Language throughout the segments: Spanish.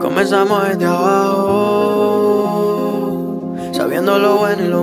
Comenzamos desde abajo, sabiendo lo bueno y lo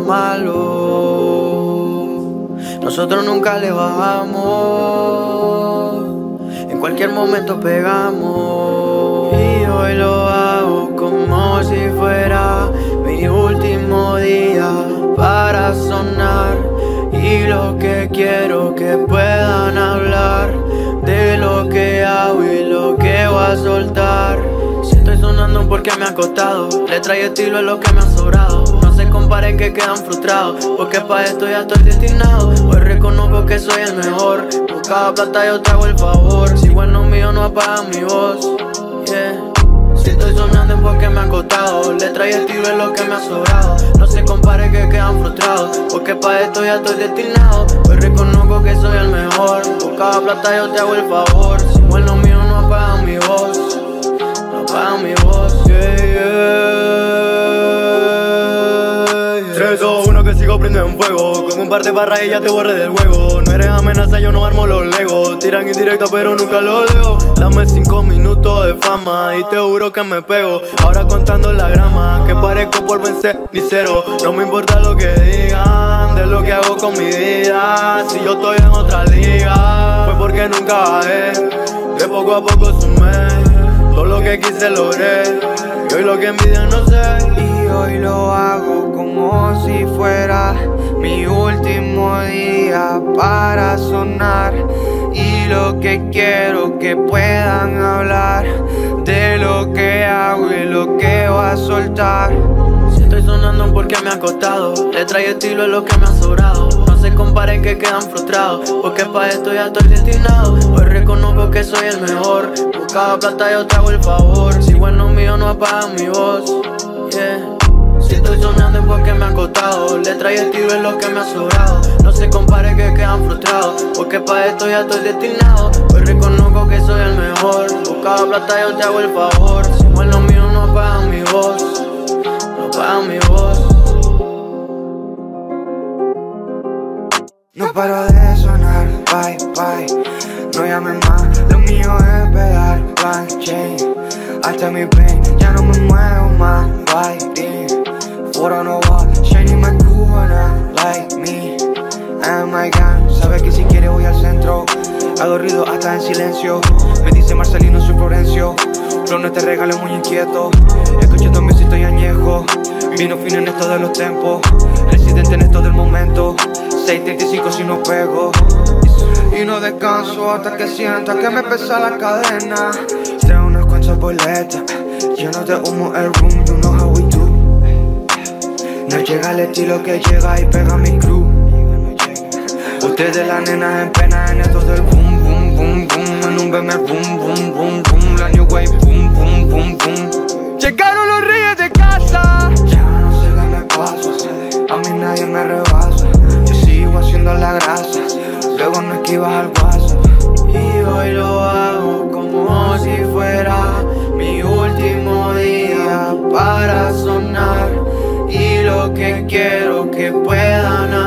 malo. Nosotros nunca le bajamos, en cualquier momento pegamos. Y hoy lo hago como si fuera mi último día para sonar. Y lo que quiero que puedan hablar de lo que hago y lo que voy a soltar. Si estoy sonando porque me ha costado, letra y estilo es lo que me ha sobrado. No se comparen que quedan frustrados, porque pa' esto ya estoy destinado. Hoy reconozco que soy el mejor, por cada plata yo te hago el favor. Si bueno mío no apagan mi voz, yeah. Si estoy sonando porque me ha costado, letra y estilo es lo que me ha sobrado. No se compare que quedan frustrados, porque pa' esto ya estoy destinado. Hoy reconozco que soy el mejor, por cada plata yo te hago el favor. Si bueno mío no apagan mi voz, para mi voz, yeah, yeah. 3, 2, 1, que sigo prendiendo en fuego. Con un par de barras y ya te borré del juego. No eres amenaza, yo no armo los legos. Tiran indirecta pero nunca lo leo. Dame 5 minutos de fama y te juro que me pego. Ahora contando la grama, que parezco por vencer ni cero. No me importa lo que digan, de lo que hago con mi vida. Si yo estoy en otra liga, fue porque nunca bajé. De poco a poco sumé todo lo que quise logré, y hoy lo que envidian no sé. Y hoy lo hago como si fuera mi último día para sonar. Y lo que quiero que puedan hablar de lo que hago y lo que voy a soltar. Si estoy sonando porque me ha costado, letra y estilo es lo que me ha sobrado. No se comparen que quedan frustrados, porque pa' esto ya estoy destinado. Hoy reconozco que soy el mejor, por cada plata yo te hago el favor. Si bueno mío no apagan mi voz, yeah. Si estoy sonando porque me ha costado, letra y estilo es lo que me ha sobrado. No se compare que quedan frustrados, porque pa' esto ya estoy destinado. Hoy reconozco que soy el mejor, por cada plata yo te hago el favor. Si bueno mío no apagan mi voz, no apagan mi voz. No paro de sonar, bye, bye. No llames más, lo mío es pegar, bang, chain. Hasta mi pain, ya no me muevo más, bye, damn. Foot on the wall, shining my cubana, like me. And my gang, sabe que si quiere voy al centro. Hago ruido hasta en silencio. Me dice Marcelino, soy Florencio. Flow no te regalo, muy inquieto. Escuchando un besito y añejo. Vino fino en esto de los tempos. Residente en esto del momento. 6:35 si no pego. Y no descanso hasta que sienta que me pesa la cadena. Traigo unas cuantas boletas, lleno de humo el room, you know how we do. No llega el estilo que llega y pega mi crew. Ustedes las nenas en pena en esto del boom, boom, boom, boom. En un BM boom, boom, boom, boom. La new wave boom, boom, boom, boom. Llegaron los reyes de casa. Ya no sé qué me pasa, a mí nadie me rebasa. Yo sigo haciendo la grasa, luego no esquivas al WhatsApp. Y hoy lo hago como si fuera mi último día para sonar. Y lo que quiero que puedan